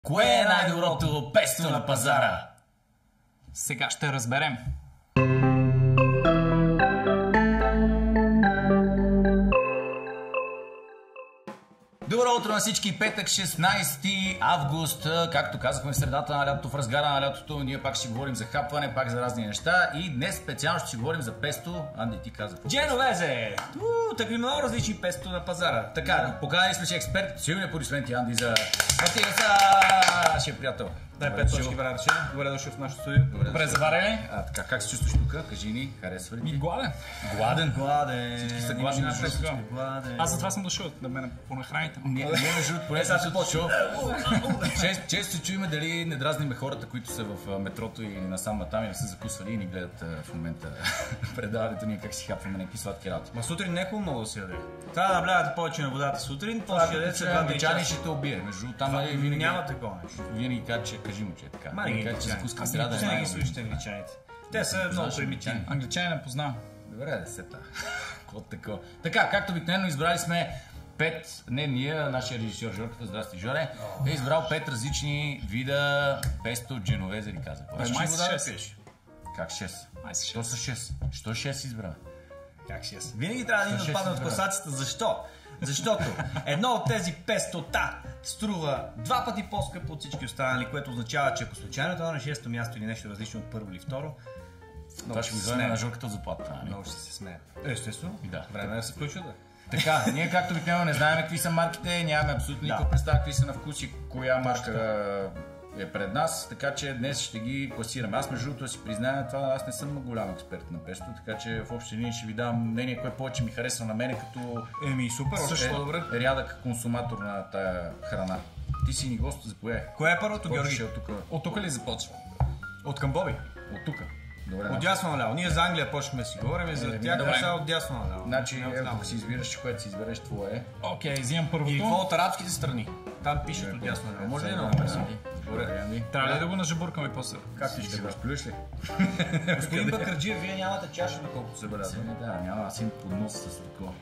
Кое е най-доброто песто на пазара? Сега ще разберем. Добро утро на всички! Петък, 16 август, както казахме в средата на лятото, в разгара на лятото, ние пак ще говорим за хапване, пак за разни неща и днес специално ще си говорим за песто. Анди, ти каза. Дженовезе! Такви много различни песто на пазара. Така, поканали сме си експерт, силни аплодисменти, Анди, за Матиаса, нашия приятел. Дай 5 точки, брат. Добре дошъл в нашото студио. Добре заварили? Така, как се чувстваш тук? Кажи ни, харесва ли ти? Гладен. Гладен. Всички са гладни на песто. Аз затова съм дошъл, да ме понахраните. Не, между поне сега се почва. Често се чуем дали не дразниме хората, които са в метрото или насам натам и не са закусвали и ни гледат в момента предаването ние как си хапваме някакви сладки работи. Ма сутрин не е много да се яде. Трябва да наблягате повече на водата сутрин, то ще ядете след 2-3 Англичани ще те убие. Между там винаги няма такова нещо. Винаги кажа, че кажи му, че е така. Мани кажа, че закуска трябва да не ги слушате англичаните. Те са много примитивни. Англичани не познавам. Добре, да се такова. Така, както обикновено избрали сме 5, не ние, нашия режисьор Жорката, здрасти Жоре, е избрал 5 различни вида песто дженовезе, ли каза. Май са 6. Как 6? Май са 6. Що са 6? Що 6 избрал? Как 6? Винаги трябва да им отпадне от класацията. Защо? Защото едно от тези пестота струва 2 пъти по-скъпо от всички останали, което означава, че ако случайно това на 6-то място или нещо различно от първо или второ, това ще го вземе на Жорката от заплата. Много ще се смея. Естествено. Да. Време да се включва, да. Така, ние както обикновено не знаем какви са марките, нямаме абсолютно никаква представа какви са на вкус и коя марка е пред нас, така че днес ще ги класираме. Аз между другото си призная това, аз не съм голям експерт на песто, така че в общи линии ще ви дам мнение, кое повече ми харесва на мене като Супер, също добре. рядък консуматор на тая храна. Ти си ни гост, заповядай. Кое е първото, Георги? От тук ли започва? От Камбоби. От тук. Добре, от дясно наляво. Ние за Англия почнахме си говорим, за тях сега от дясно наляво. Значи, ако си избираш, което си избереш, твое е. Окей, взимам първото. И какво от арабските страни? Там пишат от дясно наляво. Може ли да намерим? Трябва ли да го нажабуркаме после? Как ти ще го разплюеш ли? Господин Бакърджиев, вие нямате чаша, доколкото се белязва. Да, няма, аз им поднос с такова.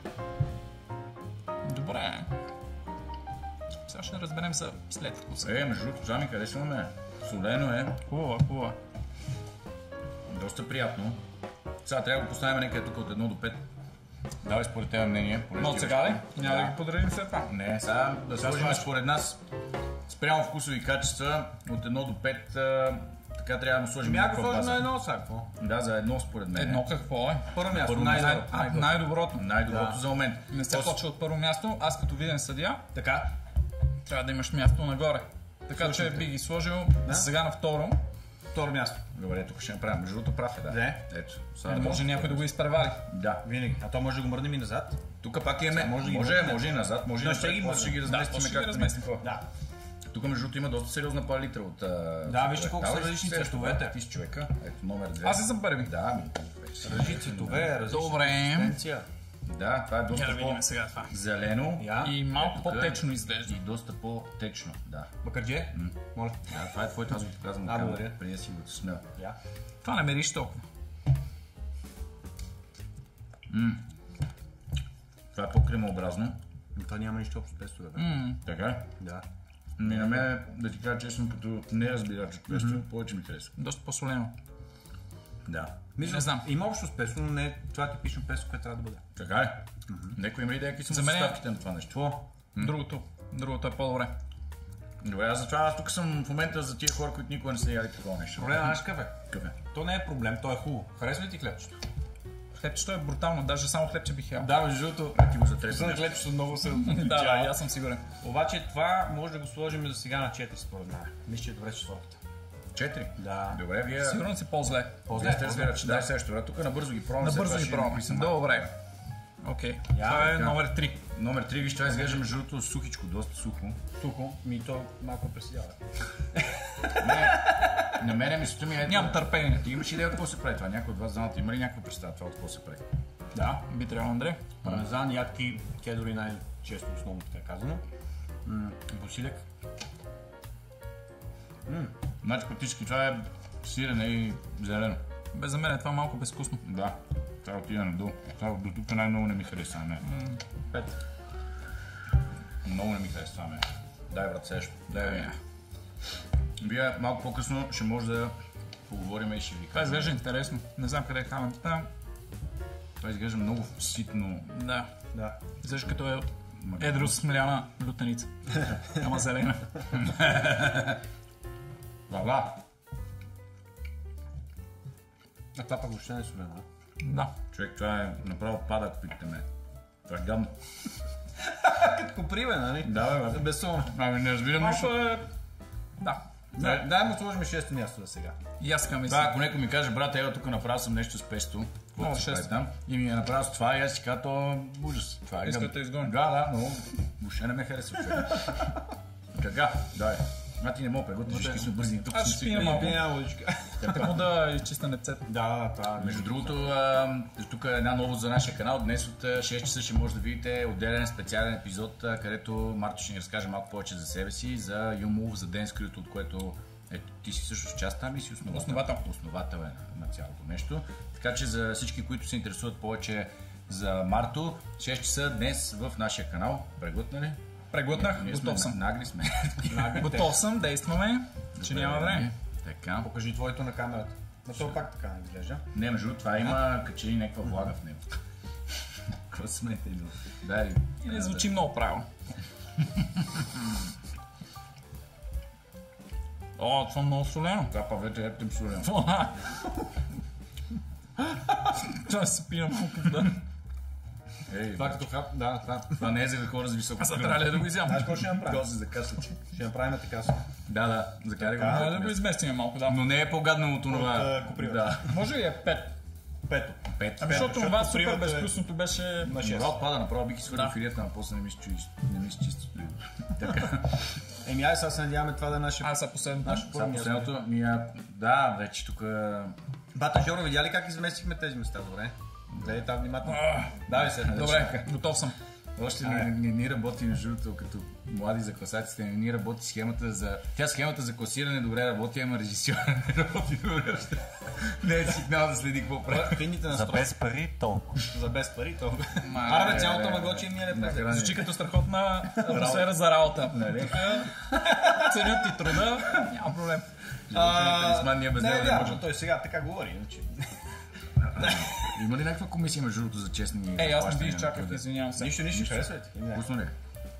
Добре. Сега ще разберем за след вкуса. Между другото, това ми харесва ме. Солено е. Хубаво. Доста приятно. Сега трябва да го поставим някъде тук от 1 до 5. Давай според тебе мнение. Но от сега ли? Няма да ги подредим след това. Не, сега да сложим според нас спрямо вкусови качества от 1 до 5. Така трябва да му сложим някаква база. Сложим на едно сега, какво? Да, за едно според мен. Едно какво е? Първо място, най-доброто. Най-доброто за момент. Не се почва от първо място, аз като виден съдия, така, трябва да имаш място нагоре. Така че би ги сложил сега на второ. Второ място. Добре, тук ще направим. Между другото прав е, да. Не. Ето. Може някой да го изпревари. Да. Винаги. А то може да го мърнем и назад. Тук пак имаме. Може и назад, може и напред. Ще ги разместим както. Да. Тук между другото има доста сериозна палитра от... Да, вижте колко са различни цветовете. Ти си човека. Ето номер 2. Аз си съм първи. Да, различни цветове, различни консистенция. Да, това е доста по-зелено и малко по-течно изглежда. И доста по-течно, да. Бакърджие? Моля. Да, това е твоето, аз ви казвам на камера, преди да си го смея. Това не мериш толкова. Това е по-кремообразно. Това няма нищо общо с песто, бе. Така ли? Да. На мен, да ти кажа честно, като не разбирач от песто, повече ми харесва. Доста по-солено. Да. Не знам. Има общо с песто, но не е това типично песто, което трябва да бъде. Така ли? Некой има идея какви са съставките на това нещо? Другото е по-добре. Добре, аз тук съм в момента за тия хора, които никога не са яли такова нещо. Проблема наш кафе. Кафе. То не е проблем, то е хубаво. Харесва ли ти хлебчето? Хлебчето е брутално, даже само хлебче бих ял. Да, между другото, ти го затресна. на хлебчето много се да, аз съм сигурен. Обаче това може да го сложим за сега на 4 според мен. Мисля, че е добре четвърката. 4? Да. Добре, вие... Сигурно си по-зле. Сте разбира, че дай следващото. Тук набързо ги пробваме. Набързо ги пробваме. Добре. Окей. Това е номер 3. Номер 3, виж, това изглежда между другото сухичко, доста сухо. Сухо? То малко пресидява. На мене мислята ми е... Нямам търпение. Ти имаш идея от какво се прави това? Някой от вас знаете, има ли някаква представа това от какво се прави? Да. Би трябвало, Андрей. Пармезан, ядки, кедори най-често, основно така казано. Босилек. Значи практически това е сирене и зелено. За мен е това малко безвкусно. Да. Това отида надолу. Това до тук най-много не ми харесва. 5. Много не ми харесва. Дай брат, следващо. Дай. Вие малко по-късно ще може да поговорим и ще ви Това кажем. изглежда интересно. Не знам къде е камерата. Това изглежда много ситно. Да. Да. Изглежда като е едро смляна лютеница. Ама зелена. Баба! А това пък въобще не е солено. Да. Човек, това е направо падък, питате ме. Това е гадно. Като коприве, нали? Да, бе, Безсолно. Ами не разбирам Малко нищо. е... Да. Дай му сложим 6-то място за сега. И аз така Това, мисля. ако някой ми каже, брат, ева тук направил съм нещо с песто, Много какво шесто. там, и ми е направил с това, и аз си казвам, то ужас. Това е Иска гадно. да те изгони. Да, но въобще не ме харесва човек. Така, дай. А ти не мога преготвиш, всички сме бързи. Тук Аз сме ще свикнали. пия малко. Няма водичка. Така да изчиста непцето. Да, това е. Между другото, тук е една новост за нашия канал. Днес от 6 часа ще може да видите отделен специален епизод, където Марто ще ни разкаже малко повече за себе си, за YouMove, за Dance Crew, от което ти си също част там и си основател е на цялото нещо. Така че за всички, които се интересуват повече за Марто, 6 часа днес в нашия канал. Преглътнали? Преглътнах, Ние готов съм. Нагли сме. Готов съм, действаме, че няма време. Така. Покажи твоето на камерата. Но то пак така не изглежда. Не, между другото, това има качели някаква влага в него. Какво смете? Дай. И не звучи много правилно. О, това е много солено. Това па вече ептим солено. Това. Това се пина малко, да. Ей, Това като хап, да, това. това не е за хора с високо Аз трябва ли да го изям? Знаеш какво ще направим? Гози за касата. Ще направим така си. Да, закарай го. Може да го изместим малко, да. Но не е по-гадно от това. От, копривата. Да. Може ли е 5? Пето. Пет. Защото това супер копривата е- безвкусното беше... На 6. Морал пада, направо бих изхвърлил Да. филията, но после не ми се чисти. Така. Еми, айде сега се надяваме това да е нашия... Аз са последното. Сега последното, да, вече тук... Бата Жоро, видя ли как изместихме тези места, добре? Гледай там внимателно. Давай се. Добре, готов съм. Още не работи между другото, като млади за класаците, не ни работи схемата за... Тя схемата за класиране добре работи, ама режисьор не работи добре още. Не е сигнал да следи какво прави. Финните За настройки. без пари толкова. За без пари, то. Ма, Аре, бе, цялото мъглоче им е Нахрани. Звучи като страхотна атмосфера за работа. Нали? Ценят ти труда, няма проблем. Талисман, ние без Не, него не вярно, можем. той сега така говори, иначе. Има ли някаква комисия между другото за честни Ей, аз не ви плащания на изчаках, труда? извинявам се. Нищо, харесвайте. Вкусно ли?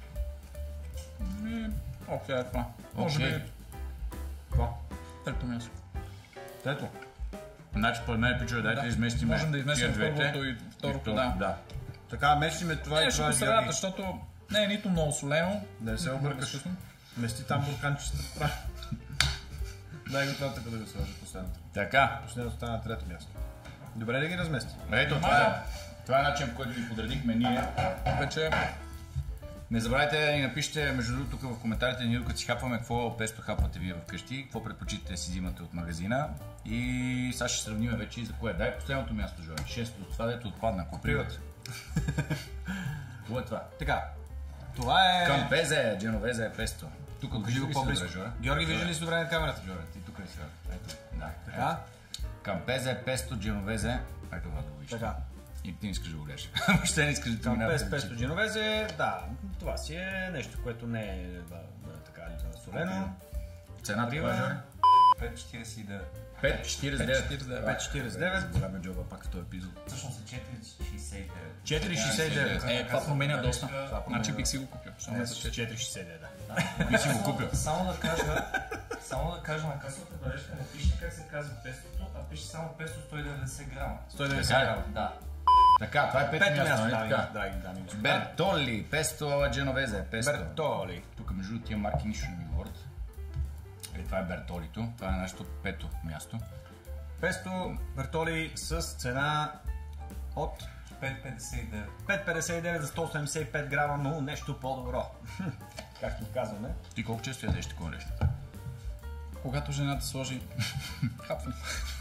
Окей, е това. Може би Какво? трето място. Трето. Значи, според мен, пичове, дайте да изместим. Можем да изместим тия двете. първото и второто, да. Да. Така, местиме това Не, и ще това по е средата, Георги. защото не е нито много солено. Да не се объркаш. Мести там бурканчета прави. Дай го това така да го сложа последното. Така. Последното стана на трето място. Добре да ги размести. Ето, това е начин, по който ви подредихме ние. Вече Не забравяйте да ни напишете, между другото, тук в коментарите, ние докато си хапваме, какво песто хапвате вие вкъщи, какво предпочитате да си взимате от магазина. И сега ще сравним вече и за кое. Дай последното място, Жори. Шесто, това дето отпадна. Копривата. Какво е това? Така. Това е... Кампезе, дженовезе е песто. Тук Кажи го по-близко. Жори. Георги, вижда ли си добре на камерата? Жори, ти тук ли сега? Ето, да. Така. Кампезе, песто, дженовезе. Ето това да го вижте. Така. И ти не искаш да го гледаш. Въобще не искаш да ти минава Без пред песто очите. дженовезе, да, това си е нещо, което не е така солено. Цената това, Жори? 5,49. 5,49. 5,49. Голяма джоба пак в този епизод. Всъщност е 4,69. 4,69. това променя доста. Значи бих си го купил. Защото не за 4,69, да. Би си го купил. Само да кажа на късната бележка, не пише как се казва пестото, а пише само песто 190 грама. 190 Така ли? грама. Да. Така, това е пето Пето място, място, нали така? драги дами и господа. Бертоли, песто, дженовезе, песто. Бертоли. Тук между другото тия марки нищо не ми говорят. Това е Бертолито, това е нашето пето място. Песто Бертоли с цена от 5,59. 5,59 за 185 грама, но нещо по-добро. Както казваме. Ти колко често ядеш такова нещо? Когато жената сложи хапване.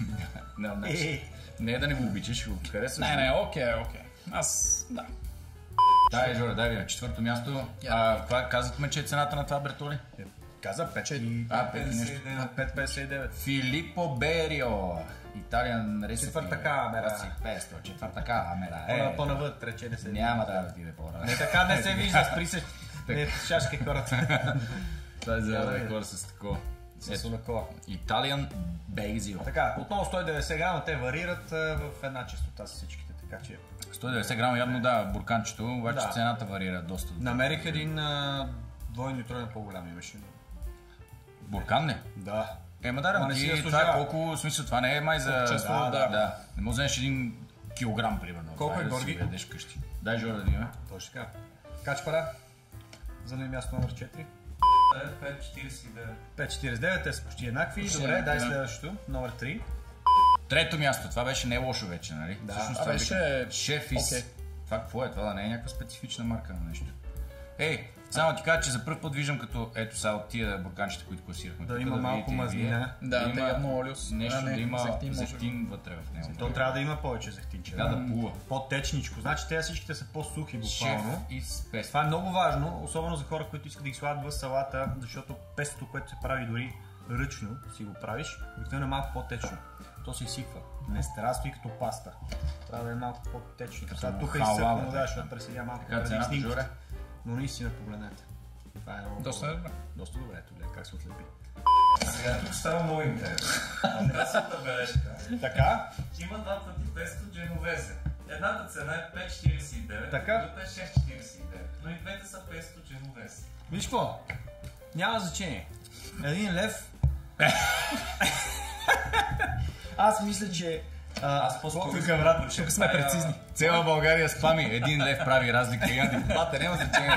Не е да не го обичаш, ще го харесваш. Не, окей. Аз, да. Дай, Жоре, дай ви на четвърто място. Това казахме, че е цената на това Бертоли? Каза 5. 5,59. Филипо Берио. Италиан рецепт. Четвърта камера. Песто, четвърта камера. По-навътре, че не се... Няма да отиде по-рано. Не така не се вижда, спри се. Не, шашки хората. Това е за хора с такова. С Олякова. Italian Basil. Така, отново 190 грама, те варират в една честота с всичките, така че... 190 грама явно да, бурканчето, обаче Да. цената варира доста. Намерих един двойно и тройно по-голям имаше. Буркан не? Да. Ема да, Ма не си ти, това е заслужава. колко, в смисъл, това не е май за... Често, да. Не може да вземеш 1 килограм, примерно. Колко Това е, да си Горги? го ядеш вкъщи. Дай Жора да видим. Точно така. Качпара. За място номер 4. 5,49. 5,49, те са почти еднакви. Добре, дай следващото. Номер 3. Трето място, това беше не лошо вече, нали? Да. Всъщност, Това беше... Шеф из... Окей. Това какво е? Това да не е някаква специфична марка на нещо. Ей, само ти кажа, че за първ път виждам като ето сега от тия бурканчета, които класирахме. Да тук, има малко видите и мазнина. вие, Да, има да явно олиус. нещо, да има зехтин, може би. зехтин вътре в него. То трябва да има повече зехтинче. Да, да плува. По-течничко. Значи те всичките са по-сухи Шеф буквално. из пест. Това е много важно, особено за хора, които искат да ги слагат в салата, защото пестото, което се прави дори ръчно, си го правиш, обикновено е малко по-течно. То се изсипва. Не стераства и като паста. Трябва да е малко по-течно. Сега тук халва, изсъхвано, бе. да, защото преседя малко Така, преди цената, снимките. Жоре? Но наистина погледнете. Това е много Доста добре. Доста добре, ето гледай как се отлепи. Сега тук става много интересно. Красивата бележка. Така, Има два пъти песто дженовезе. Едната цена е 5,49, Така. другата е 6,49. Но и двете са песто дженовезе. виж какво? Няма значение. 1 лев. Аз мисля, че... Аз по-скоро тук, искам брат, Тук сме прецизни. Цяла България спами. 1 лев прави разлика и антипопата няма значение.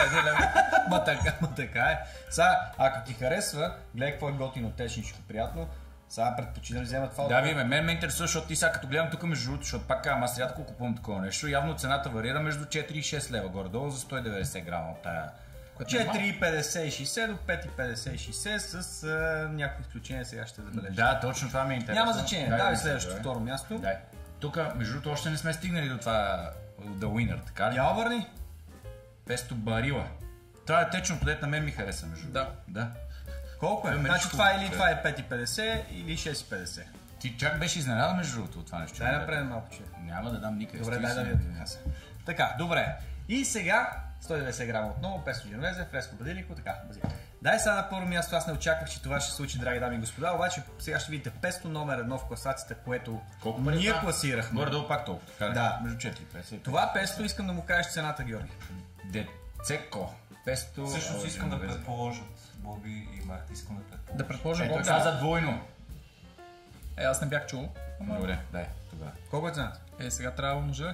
Ма така е. Сега, ако ти харесва, гледай какво е готино, течничко, приятно. Сега предпочитам да взема това. Да, мен ме интересува, защото ти сега като гледам тук между другото, защото пак казвам, аз рядко купувам такова нещо. Явно цената варира между 4 и 6 лева горе-долу за 190 грама от тая. 4,50 и 60 до 5,50 и 60 с някакви изключения, сега ще забележа. Да, точно това ми е интересно. Няма значение. Дай Давай да следващото видим, второ място. Дай. Тук, между другото, още не сме стигнали до това The Winner, така ли? Я обърни. Песто барила. Това е течното, дето на мен ми хареса, между другото. Да. Колко е? Ме Значи нищо това хубаво, или това е 5,50 или 6,50. Ти чак беше изненадан, между другото, от това нещо. Дай напред малко, че. Няма да дам никъде. Добре, Стои дай да си. видя така. Така, добре. И сега 190 грама отново, песто дженовезе, фреско базилико, така, базилико. Дай сега на първо място, аз не очаквах, че това ще се случи, драги дами и господа, обаче сега ще видите песто номер 1 в класацията, което Колко пари ние това? класирахме. Горе-долу пак толкова. Така ли? Да. Между 4 и 5. Това песто искам да му кажеш цената, Георги. Децеко. Песто. Всъщност искам да дженовезе. предположат Боби и Марти, искам да предположат. Да предположим Той колко. каза двойно. Аз не бях чул. Добре, дай тогава. Колко е цената? Сега трябва да умножа.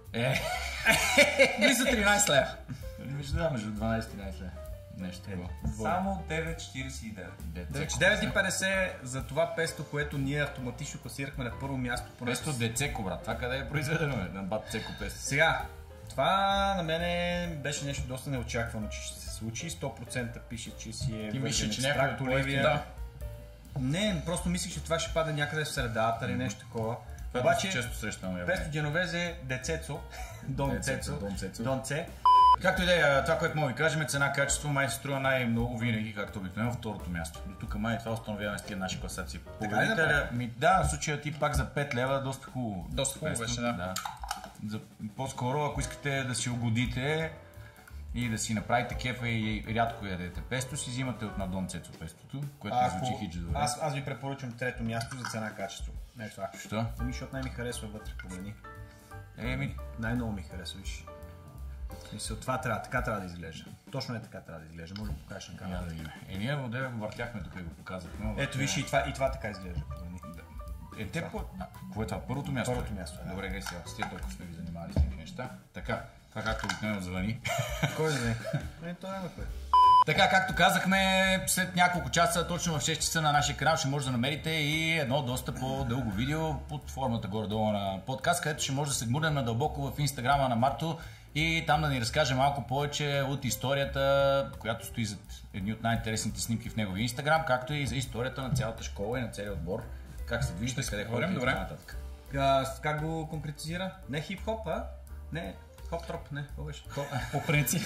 Близо 13 лева. Между 12 и 11 лева. Нещо такова. Само 9,49. Децеко. 9,50 за това песто, което ние автоматично класирахме на първо място. Песто Децеко, брат. Това къде е произведено? На бат Цеко песто. Сега, това на мене беше нещо доста неочаквано, че ще се случи. 100% пише, че си е Ти мислиш, вържен че някой екстракт от оливия. Да. Не, просто мислих, че това ще падне някъде в средата или нещо такова. Това Обаче, често срещано явление. песто дженовезе Децецо, Дон Децецо, Цецо, Дон Цецо. Дон Це. Както и да е, това, което мога да ви кажем, цена-качество май се струва най-много винаги, както обикновено, второто място. До тук май това установяваме с тия наши класации. Така ли направи? Да, в случая ти пак за 5 лева, доста хубаво. Доста хубаво песто, беше, да. По-скоро, ако искате да си угодите и да си направите кефа и рядко ядете песто, си взимате от на Дон Цецо пестото, което не звучи хич добре. Аз ви препоръчвам трето място за цена-качество. Не това. Що? Защото най-ми харесва вътре, погледни. Еми, Най-много ми харесва, виж. Мисля, това трябва, така трябва да изглежда. Точно е така трябва да изглежда. Може да го покажеш на камера. няма да видим. Ние в деве го въртяхме тук и го показахме. Ето виж и това така изглежда. Погледни. Те по... Какво е това? Първото място? Първото място, да. Добре, гай сега. С тия толкова сме ви занимавали с тези неща. Така, това както обикновено звъни. Кой знае? Не, то няма кой. Така, както казахме, след няколко часа, точно в 6 часа на нашия канал ще може да намерите и едно доста по-дълго видео под формата горе-долу на подкаст, където ще може да се гмурнем надълбоко в инстаграма на Марто и там да ни разкаже малко повече от историята, която стои зад едни от най-интересните снимки в неговия инстаграм, както и за историята на цялата школа и на целия отбор. Как се движите, къде ходим, добре. нататък. Как го конкретизира? Не хип-хоп, а? Не, хоп-троп, не. Какво беше? По принцип.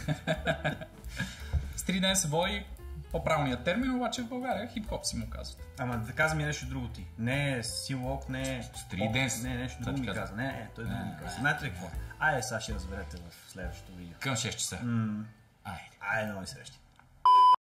С 3 ден се води по-правилният термин, обаче в България хип-хоп си му казват. Ама да каза ми нещо друго ти. Не силок, не... Street dance. Не, нещо друго ми каза. Не, той друго ми каза. Знаете ли какво? Айде, сега ще разберете в следващото видео. Към 6 часа. Айде. Айде, нови срещи.